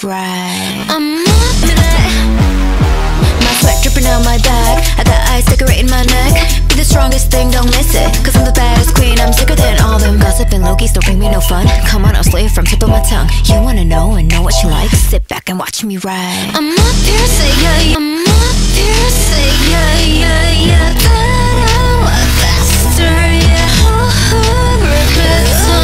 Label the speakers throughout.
Speaker 1: ride. I'm up my sweat dripping down my back. I got ice decorating my neck. Be the strongest thing, don't miss it. Cause I'm the baddest queen, I'm sicker than all them. Gossip and Loki's don't bring me no fun. Come on, I'll slay it from tip of my tongue. You wanna know and know what you like? Sit back and watch me ride. I'm up here, say yeah, yeah. I'm up here, say yeah, yeah, yeah. That I was faster, yeah. Regrets so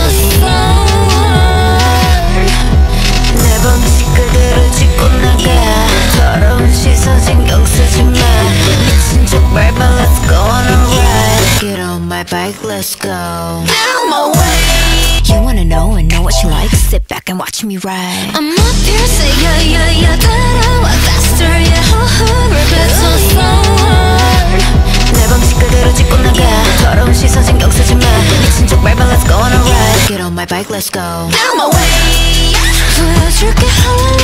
Speaker 1: far. 내 방식을 짚고 나가. 더러운 시선 신경 쓰지 마. 미친 척 밟아, let's go on a ride. Get on my bike, let's go. Get on my way. You wanna know and know what you like? Sit back and watch me ride. I'm up here, say yeah, yeah, yeah. That I was faster, yeah. Regrets so far. 내 방식 그대로 짚고 나가. 더러운 시선 신경 쓰지 마. 미친 척 밟아, let's go on a ride. Get on my bike, let's go. Get on my way. 보여줄게 how I